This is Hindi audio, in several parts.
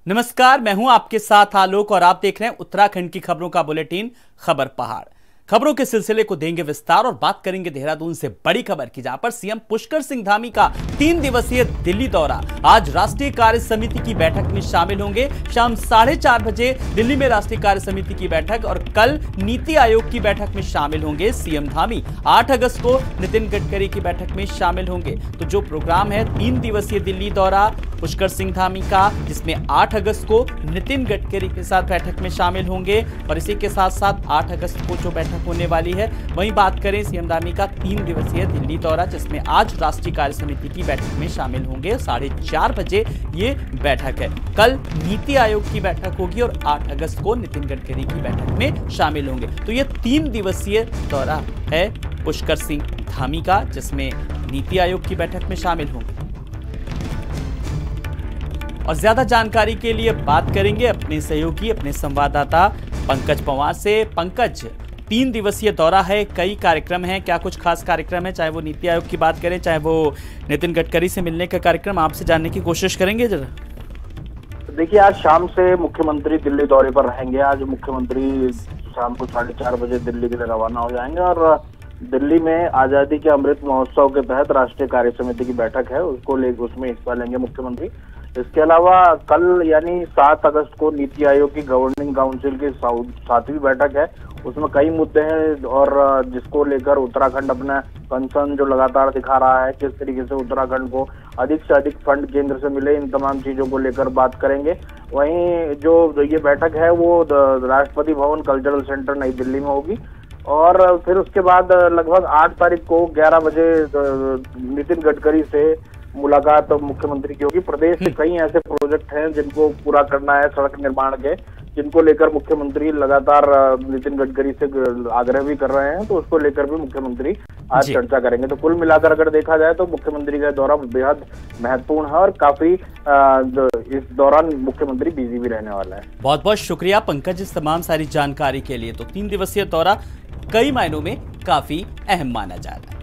नमस्कार, मैं हूं आपके साथ आलोक और आप देख रहे हैं उत्तराखंड की खबरों का बुलेटिन खबर पहाड़। खबरों के सिलसिले को देंगे विस्तार और बात करेंगे देहरादून से बड़ी खबर की, जहां पर सीएम पुष्कर सिंह धामी का 3 दिवसीय दिल्ली दौरा। आज राष्ट्रीय कार्य समिति की बैठक में शामिल होंगे। शाम 4:30 बजे दिल्ली में राष्ट्रीय कार्य समिति की बैठक और कल नीति आयोग की बैठक में शामिल होंगे सीएम धामी। 8 अगस्त को नितिन गडकरी की बैठक में शामिल होंगे। तो जो प्रोग्राम है 3 दिवसीय दिल्ली दौरा पुष्कर सिंह धामी का, जिसमें 8 अगस्त को नितिन गडकरी के साथ बैठक में शामिल होंगे और इसी के साथ साथ 8 अगस्त को जो बैठक होने वाली है, वहीं बात करें सीएम धामी का 3 दिवसीय दिल्ली दौरा, जिसमें आज राष्ट्रीय कार्य समिति की बैठक में शामिल होंगे। 4:30 बजे ये बैठक है। कल नीति आयोग की बैठक होगी और 8 अगस्त को नितिन गडकरी की बैठक में शामिल होंगे। तो ये 3 दिवसीय दौरा है पुष्कर सिंह धामी का, जिसमें नीति आयोग की बैठक में शामिल होंगे। और ज्यादा जानकारी के लिए बात करेंगे अपने सहयोगी, अपने संवाददाता पंकज पवार से। पंकज, 3 दिवसीय दौरा है, कई कार्यक्रम हैं, क्या कुछ खास कार्यक्रम है? चाहे वो नीति आयोग की बात करें, चाहे वो नितिन गडकरी से मिलने का कार्यक्रम, आपसे जानने की कोशिश करेंगे जरा। देखिए, आज शाम से मुख्यमंत्री दिल्ली दौरे पर रहेंगे। आज मुख्यमंत्री शाम को 4:30 बजे दिल्ली के लिए रवाना हो जाएंगे और दिल्ली में आजादी के अमृत महोत्सव के तहत राष्ट्रीय कार्य समिति की बैठक है, उसमें हिस्सा लेंगे मुख्यमंत्री। इसके अलावा कल यानी 7 अगस्त को नीति आयोग की गवर्निंग काउंसिल की 7वीं बैठक है। उसमें कई मुद्दे हैं और जिसको लेकर उत्तराखंड अपना कंसर्न जो लगातार दिखा रहा है, किस तरीके से उत्तराखंड को अधिक से अधिक फंड केंद्र से मिले, इन तमाम चीजों को लेकर बात करेंगे। वहीं जो ये बैठक है वो राष्ट्रपति भवन कल्चरल सेंटर नई दिल्ली में होगी और फिर उसके बाद लगभग 8 तारीख को 11 बजे नितिन गडकरी से मुलाकात मुख्यमंत्री की होगी। प्रदेश के कई ऐसे प्रोजेक्ट हैं जिनको पूरा करना है, सड़क निर्माण के, जिनको लेकर मुख्यमंत्री लगातार नितिन गडकरी से आग्रह भी कर रहे हैं, तो उसको लेकर भी मुख्यमंत्री आज चर्चा करेंगे। तो कुल मिलाकर अगर देखा जाए तो मुख्यमंत्री का दौरा बेहद महत्वपूर्ण है और काफी इस दौरान मुख्यमंत्री बिजी भी रहने वाला है। बहुत बहुत शुक्रिया पंकज इस तमाम सारी जानकारी के लिए। तो 3 दिवसीय दौरा कई मायनों में काफी अहम माना जा रहा है।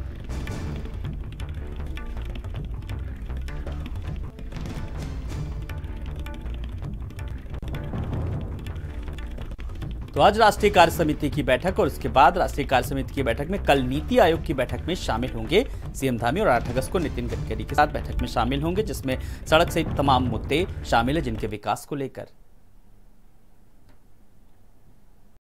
तो आज राष्ट्रीय कार्य समिति की बैठक और उसके बाद राष्ट्रीय कार्य समिति की बैठक में कल नीति आयोग की बैठक में शामिल होंगे सीएम धामी और 8 अगस्त को नितिन गडकरी के साथ बैठक में शामिल होंगे, जिसमें सड़क सहित तमाम मुद्दे शामिल है जिनके विकास को लेकर